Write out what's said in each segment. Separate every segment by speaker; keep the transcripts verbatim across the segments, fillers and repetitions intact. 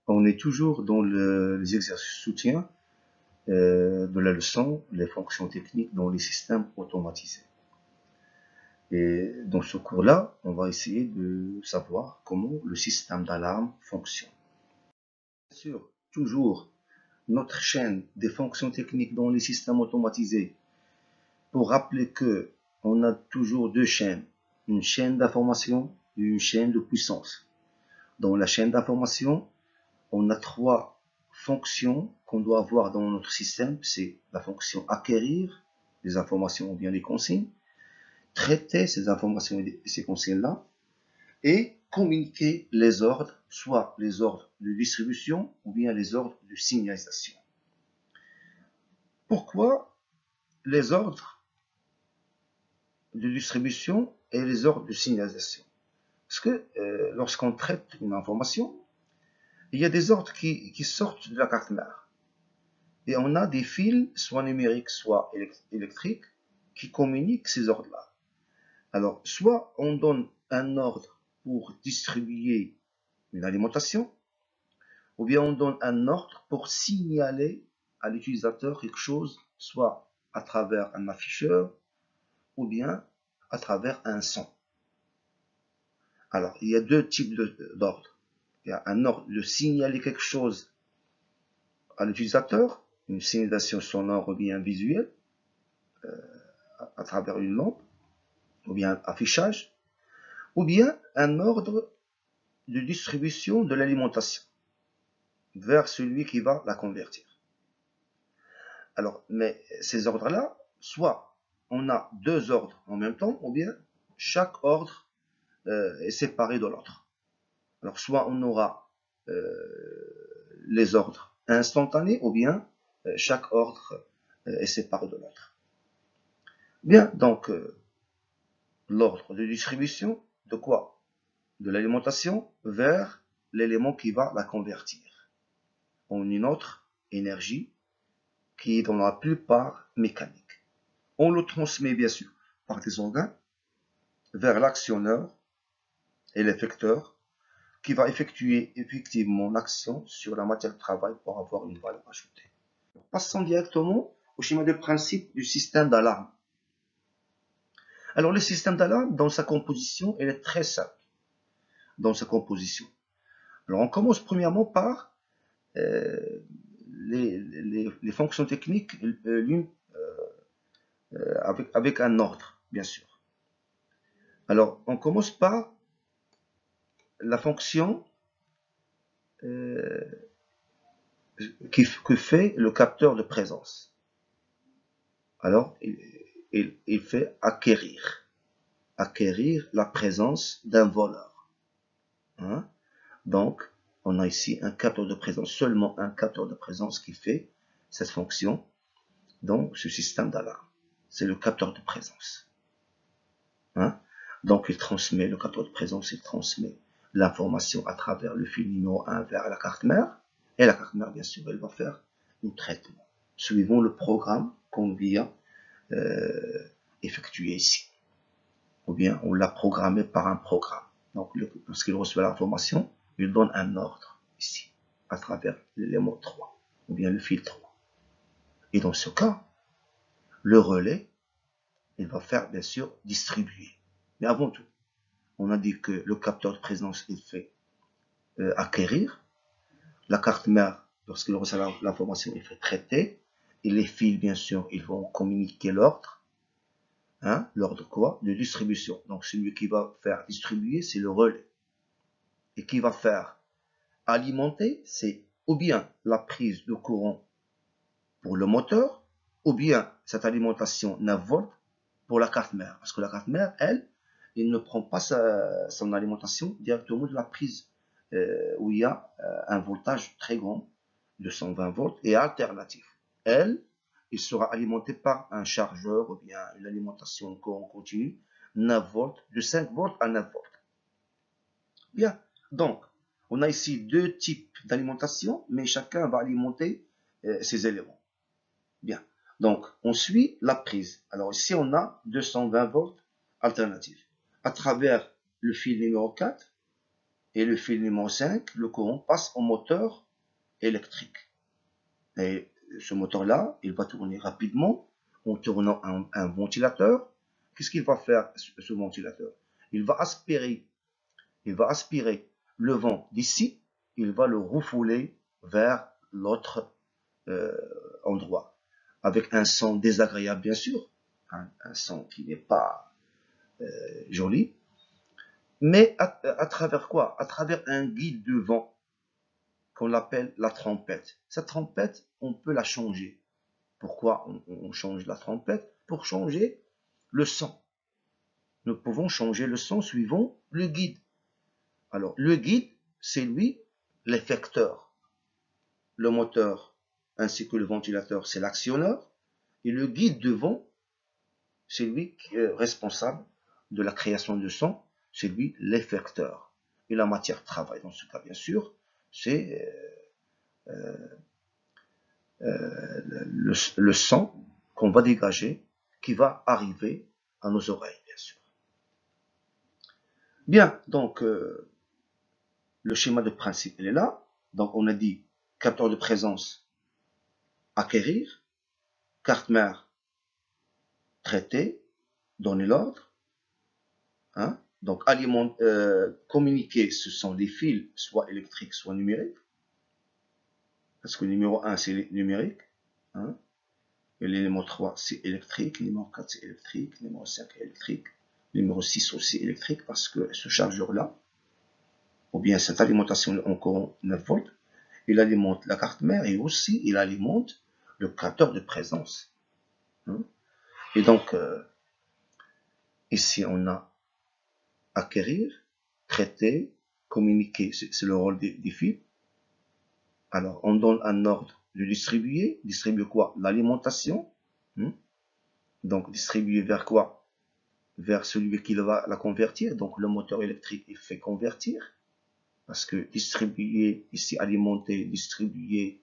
Speaker 1: On est toujours dans le, les exercices soutien euh, de la leçon, les fonctions techniques dans les systèmes automatisés. Et dans ce cours-là, on va essayer de savoir comment le système d'alarme fonctionne. Bien sûr, toujours notre chaîne des fonctions techniques dans les systèmes automatisés, pour rappeler que on a toujours deux chaînes, une chaîne d'information et une chaîne de puissance. Dans la chaîne d'information, on a trois fonctions qu'on doit avoir dans notre système. C'est la fonction acquérir les informations ou bien les consignes, traiter ces informations et ces consignes-là, et communiquer les ordres, soit les ordres de distribution ou bien les ordres de signalisation. Pourquoi les ordres de distribution et les ordres de signalisation? Parce que euh, lorsqu'on traite une information, il y a des ordres qui, qui sortent de la carte mère. Et on a des fils, soit numériques, soit électriques, qui communiquent ces ordres-là. Alors, soit on donne un ordre pour distribuer une alimentation, ou bien on donne un ordre pour signaler à l'utilisateur quelque chose, soit à travers un afficheur, ou bien à travers un son. Alors, il y a deux types d'ordres. Il y a un ordre de signaler quelque chose à l'utilisateur, une signalisation sonore ou bien visuelle, euh, à travers une lampe, ou bien un affichage, ou bien un ordre de distribution de l'alimentation vers celui qui va la convertir. Alors, mais ces ordres-là, soit on a deux ordres en même temps, ou bien chaque ordre euh, est séparé de l'autre. Alors, soit on aura euh, les ordres instantanés, ou bien euh, chaque ordre euh, est séparé de l'autre. Bien, donc, euh, l'ordre de distribution, de quoi? De l'alimentation vers l'élément qui va la convertir en une autre énergie qui est dans la plupart mécanique. On le transmet bien sûr par des organes vers l'actionneur et l'effecteur qui va effectuer effectivement l'action sur la matière de travail pour avoir une valeur ajoutée. Passons directement au schéma de principe du système d'alarme. Alors le système d'alarme, dans sa composition, elle est très simple dans sa composition. Alors on commence premièrement par euh, les, les, les fonctions techniques, euh, l'une euh, avec, avec un ordre, bien sûr. Alors on commence par la fonction euh, qui, que fait le capteur de présence. Alors il, il, il fait acquérir, acquérir la présence d'un voleur. Hein? Donc on a ici un capteur de présence, seulement un capteur de présence qui fait cette fonction dans ce système d'alarme. C'est le capteur de présence. Hein? Donc il transmet, le capteur de présence, il transmet l'information à travers le fil numéro un vers la carte mère. Et la carte mère, bien sûr, elle va faire un traitement suivant le programme qu'on vient euh, effectuer ici. Ou bien on l'a programmé par un programme. Donc lorsqu'il reçoit l'information, il donne un ordre ici, à travers l'élément trois, ou bien le fil trois. Et dans ce cas, le relais, il va faire bien sûr distribuer. Mais avant tout, on a dit que le capteur de présence, il fait euh, acquérir. La carte mère, lorsqu'il reçoit l'information, il fait traiter. Et les fils, bien sûr, ils vont communiquer l'ordre. Hein, l'ordre quoi? De distribution. Donc celui qui va faire distribuer, c'est le relais. Et qui va faire alimenter, c'est ou bien la prise de courant pour le moteur, ou bien cette alimentation neuf volts pour la carte mère. Parce que la carte mère, elle, il ne prend pas sa, son alimentation directement de la prise euh, où il y a euh, un voltage très grand de cent vingt volts et alternatif. Elle, il sera alimenté par un chargeur ou bien une alimentation en courant continu neuf volts, de cinq volts à neuf volts. Bien, donc, on a ici deux types d'alimentation, mais chacun va alimenter euh, ses éléments. Bien, donc on suit la prise. Alors ici, on a deux cent vingt volts alternatifs à travers le fil numéro quatre, Et le fil numéro cinq, le courant passe au moteur électrique. Et ce moteur-là, il va tourner rapidement en tournant un, un ventilateur. Qu'est-ce qu'il va faire, ce, ce ventilateur? Il va aspirer, il va aspirer le vent d'ici, il va le refouler vers l'autre euh, endroit, avec un son désagréable bien sûr, un, un son qui n'est pas euh, joli, mais à, à travers quoi? À travers un guide de vent qu'on appelle la trompette. Cette trompette, on peut la changer. Pourquoi on, on change la trompette? Pour changer le son. Nous pouvons changer le son suivant le guide. Alors, le guide, c'est lui, l'effecteur. Le moteur ainsi que le ventilateur, c'est l'actionneur. Et le guide de vent, c'est lui qui est responsable de la création de son, c'est lui l'effecteur. Et la matière de travail, dans ce cas, bien sûr, c'est euh, euh, le, le son qu'on va dégager, qui va arriver à nos oreilles, bien sûr. Bien, donc, euh, le schéma de principe, il est là. Donc, on a dit capteur de présence, acquérir, carte mère, traiter, donner l'ordre. Hein? Donc, aliment, euh, communiquer, ce sont des fils, soit électriques, soit numériques. Parce que le numéro un, c'est numérique. Hein? Et le numéro trois, c'est électrique. Le numéro quatre, c'est électrique. Le numéro cinq, est électrique. Le numéro six aussi électrique, parce que ce chargeur-là, ou bien cette alimentation en courant neuf volts, il alimente la carte mère et aussi il alimente le capteur de présence. Hein? Et donc, euh, ici, on a acquérir, traiter, communiquer, c'est le rôle des, des fils. Alors, on donne un ordre de distribuer. Distribuer quoi? L'alimentation. Hein? Donc, distribuer vers quoi? Vers celui qui va la convertir. Donc, le moteur électrique, il fait convertir. Parce que distribuer, ici, alimenter, distribuer,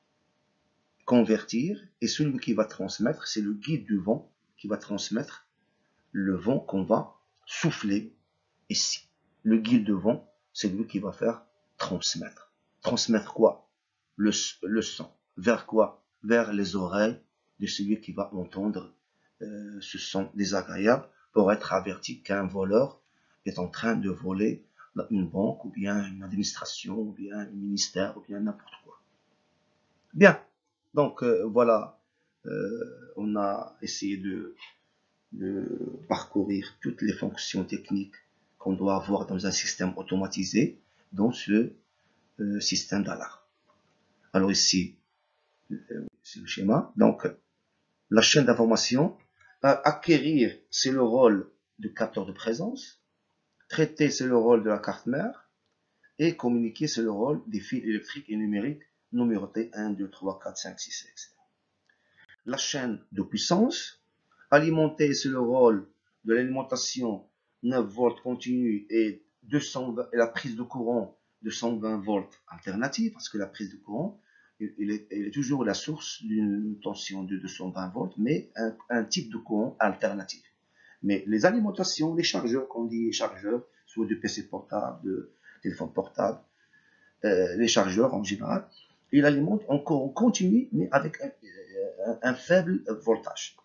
Speaker 1: convertir. Et celui qui va transmettre, c'est le guide du vent qui va transmettre le vent qu'on va souffler ici. Le guide de vent, c'est lui qui va faire transmettre. Transmettre quoi? Le, le son. Vers quoi? Vers les oreilles de celui qui va entendre euh, ce son désagréable pour être averti qu'un voleur est en train de voler une banque ou bien une administration ou bien un ministère ou bien n'importe quoi. Bien, donc euh, voilà, euh, on a essayé de, de parcourir toutes les fonctions techniques qu'on doit avoir dans un système automatisé, dans ce euh, système d'alarme. Alors ici, euh, c'est le schéma. Donc, la chaîne d'information, euh, acquérir, c'est le rôle du capteur de présence, traiter, c'est le rôle de la carte mère, et communiquer, c'est le rôle des fils électriques et numériques numérotés un, deux, trois, quatre, cinq, six, et cetera. La chaîne de puissance, alimenter, c'est le rôle de l'alimentation neuf volts continue et, deux cent vingt, et la prise de courant de cent vingt volts alternative, parce que la prise de courant, il est, il est toujours la source d'une tension de deux cent vingt volts, mais un, un type de courant alternatif. Mais les alimentations, les chargeurs, qu'on dit chargeurs, soit de P C portable, de téléphone portable, euh, les chargeurs en général, ils alimentent en courant continu, mais avec un, un, un faible voltage.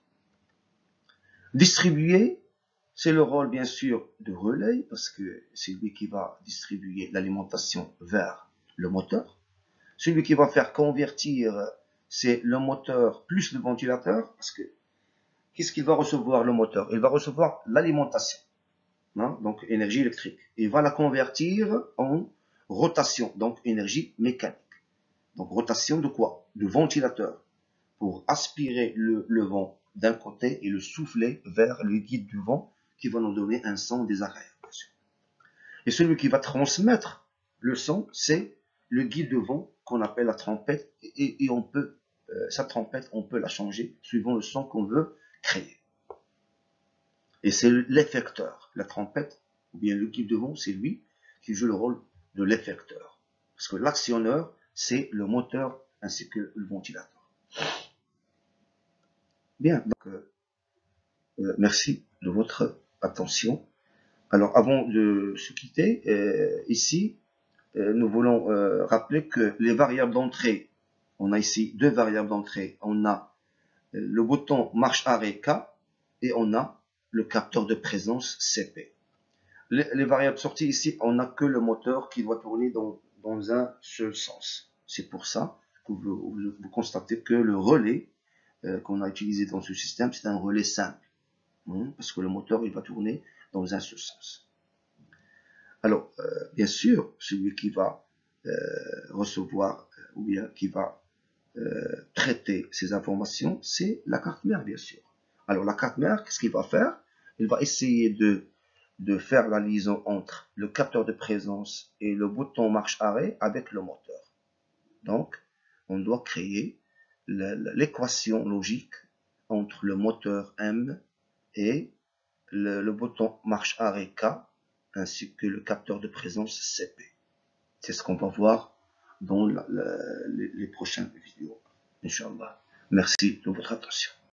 Speaker 1: Distribuer, c'est le rôle bien sûr de relais, parce que c'est lui qui va distribuer l'alimentation vers le moteur. Celui qui va faire convertir, c'est le moteur plus le ventilateur, parce que qu'est-ce qu'il va recevoir le moteur? Il va recevoir l'alimentation, hein, donc énergie électrique. Il va la convertir en rotation, donc énergie mécanique. Donc rotation de quoi? De ventilateur, pour aspirer le, le vent d'un côté et le souffler vers le guide du vent qui va nous donner un son désagréable. Et celui qui va transmettre le son, c'est le guide de vent qu'on appelle la trompette, et, et on peut, euh, sa trompette, on peut la changer suivant le son qu'on veut créer. Et c'est l'effecteur, la trompette, ou bien le guide de vent, c'est lui qui joue le rôle de l'effecteur. Parce que l'actionneur, c'est le moteur ainsi que le ventilateur. Bien, donc, euh, euh, merci de votre attention. Alors, avant de se quitter, euh, ici, euh, nous voulons euh, rappeler que les variables d'entrée, on a ici deux variables d'entrée. On a euh, le bouton marche arrêt K et on a le capteur de présence C P. Les, les variables sorties ici, on n'a que le moteur qui doit tourner dans, dans un seul sens. C'est pour ça que vous, vous, vous constatez que le relais euh, qu'on a utilisé dans ce système, c'est un relais simple. Hein, parce que le moteur, il va tourner dans un seul sens. Alors, euh, bien sûr, celui qui va euh, recevoir euh, ou bien qui va euh, traiter ces informations, c'est la carte mère, bien sûr. Alors, la carte mère, qu'est-ce qu'il va faire? Il va essayer de, de faire la liaison entre le capteur de présence et le bouton marche-arrêt avec le moteur. Donc, on doit créer l'équation logique entre le moteur M et le, le bouton marche-arrêt K ainsi que le capteur de présence C P. C'est ce qu'on va voir dans la, la, les, les prochaines vidéos. Inch'Allah. Merci de votre attention.